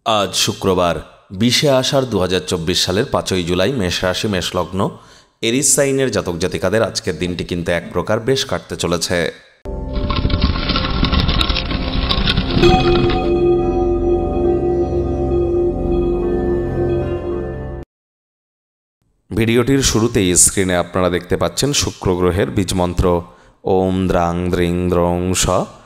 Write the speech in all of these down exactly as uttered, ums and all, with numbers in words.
আজ শুক্রবার বিশে আষাঢ় দু হাজার চব্বিশ সালের পাঁচই জুলাই মেষ রাশি মেষলগ্ন এরিস সাইনের জাতক জাতিকাদের আজকের দিনটি কিন্তু এক প্রকার বেশ কাটতে চলেছে। ভিডিওটির শুরুতেই স্ক্রিনে আপনারা দেখতে পাচ্ছেন শুক্র গ্রহের বীজমন্ত্র ওম দ্রাং দ্রিং দ্রং স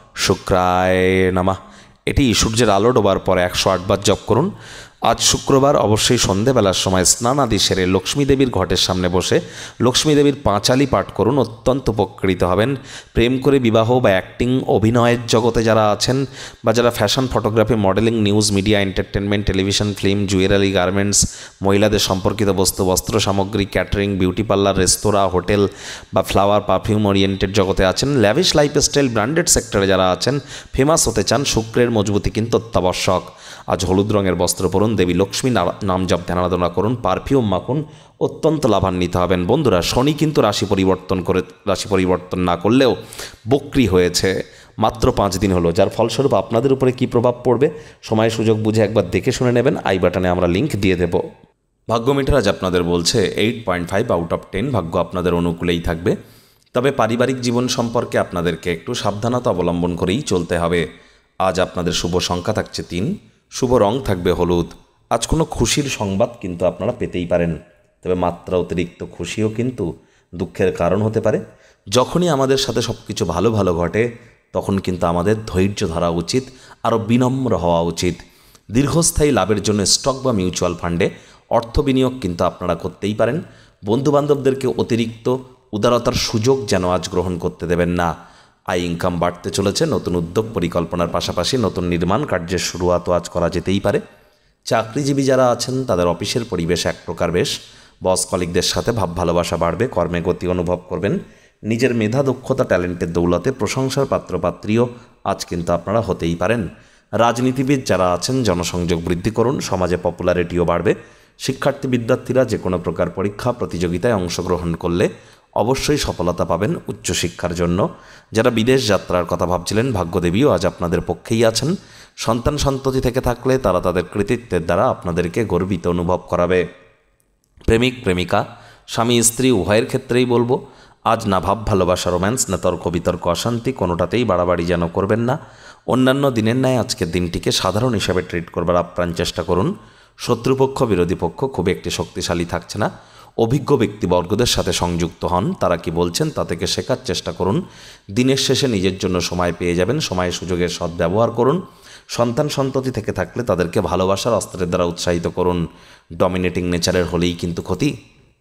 শুক্রায় নমঃ। এটি সূর্যের আলো ডোবার পরে একশো আটবার জপ করুন। আজ শুক্রবার অবশ্যই সন্ধেবেলার সময় স্নান আদি সেরে লক্ষ্মী দেবীর ঘটের সামনে বসে লক্ষ্মী দেবীর পাঁচালি পাঠ করুন, অত্যন্ত উপকৃত হবেন। প্রেম করে বিবাহ বা অ্যাক্টিং অভিনয়ের জগতে যারা আছেন বা যারা fashion photography modelling news media entertainment television film jewellery garments মহিলাদের সম্পর্কিত বস্তু বস্ত্র সামগ্রী ক্যাটারিং বিউটি পার্লার রেস্তোরাঁ হোটেল বা ফ্লাওয়ার পারফিউম ওরিয়েন্টেড জগতে আছেন, ল্যাভিশ লাইফস্টাইল ব্র্যান্ডেড সেক্টরে যারা আছেন, ফেমাস হতে চান, শুক্রের মজবুতি কিন্তু অত্যাবশ্যক। আজ হলুদ রঙের বস্ত্র পরুন, দেবী লক্ষ্মী নাম জপ ধ্যান আরাধনা করুন, পারফিউম মাখুন, অত্যন্ত লাভান্বিত হবেন। বন্ধুরা, শনি কিন্তু রাশি পরিবর্তন করে রাশি পরিবর্তন না করলেও বক্রি হয়েছে, মাত্র পাঁচ দিন হলো, যার ফলস্বরূপ আপনাদের উপরে কী প্রভাব পড়বে সময় সুযোগ বুঝে একবার দেখে শুনে নেবেন। আই বাটনে আমরা লিঙ্ক দিয়ে দেব। ভাগ্য মিটার আজ আপনাদের বলছে eight point five out of ten, ভাগ্য আপনাদের অনুকূলেই থাকবে। তবে পারিবারিক জীবন সম্পর্কে আপনাদেরকে একটু সাবধানতা অবলম্বন করেই চলতে হবে। আজ আপনাদের শুভ সংখ্যা থাকছে তিন, শুভ রং থাকবে হলুদ। আজ কোনো খুশির সংবাদ কিন্তু আপনারা পেতেই পারেন, তবে মাত্রা অতিরিক্ত খুশিও কিন্তু দুঃখের কারণ হতে পারে। যখনই আমাদের সাথে সব কিছু ভালো ভালো ঘটে তখন কিন্তু আমাদের ধৈর্য ধরা উচিত, আরও বিনম্র হওয়া উচিত। দীর্ঘস্থায়ী লাভের জন্য স্টক বা মিউচুয়াল ফান্ডে অর্থ বিনিয়োগ কিন্তু আপনারা করতেই পারেন। বন্ধুবান্ধবদেরকে অতিরিক্ত উদারতার সুযোগ যেন আজ গ্রহণ করতে দেবেন না। আয় ইনকাম বাড়তে চলেছে, নতুন উদ্যোগ পরিকল্পনার পাশাপাশি নতুন নির্মাণ কার্যের শুরুয়াতও আজ করা যেতেই পারে। চাকরিজীবী যারা আছেন তাদের অফিসের পরিবেশ এক প্রকার বেশ, বস কলিগদের সাথে ভাব ভালোবাসা বাড়বে, কর্মে গতি অনুভব করবেন। নিজের মেধা দক্ষতা ট্যালেন্টের দৌলতে প্রশংসার পাত্রপাত্রীও আজ কিন্তু আপনারা হতেই পারেন। রাজনীতিবিদ যারা আছেন জনসংযোগ বৃদ্ধি করুন, সমাজে পপুলারিটিও বাড়বে। শিক্ষার্থী বিদ্যার্থীরা যে কোনো প্রকার পরীক্ষা প্রতিযোগিতায় অংশগ্রহণ করলে অবশ্যই সফলতা পাবেন উচ্চশিক্ষার জন্য। যারা বিদেশ যাত্রার কথা ভাবছিলেন ভাগ্যদেবীও আজ আপনাদের পক্ষেই আছেন। সন্তান সন্ততি থেকে থাকলে তারা তাদের কৃতিত্বের দ্বারা আপনাদেরকে গর্বিত অনুভব করাবে। প্রেমিক প্রেমিকা স্বামী স্ত্রী উভয়ের ক্ষেত্রেই বলবো, আজ না ভাব ভালোবাসা রোম্যান্স না তর্ক বিতর্ক অশান্তি কোনোটাতেই বাড়াবাড়ি যেন করবেন না। অন্যান্য দিনের ন্যায় আজকের দিনটিকে সাধারণ হিসাবে ট্রিট করবার আপ্রাণ চেষ্টা করুন। শত্রুপক্ষ বিরোধী পক্ষ খুব একটি শক্তিশালী থাকছে না। অভিজ্ঞ ব্যক্তিবর্গদের সাথে সংযুক্ত হন, তারা কি বলছেন তা থেকে শেখার চেষ্টা করুন। দিনের শেষে নিজের জন্য সময় পেয়ে যাবেন, সময় সুযোগের সদ্ব্যবহার করুন। সন্তান সন্ততি থেকে থাকলে তাদেরকে ভালোবাসার অস্ত্রের দ্বারা উৎসাহিত করুন। ডমিনেটিং নেচারের হলেই কিন্তু ক্ষতি।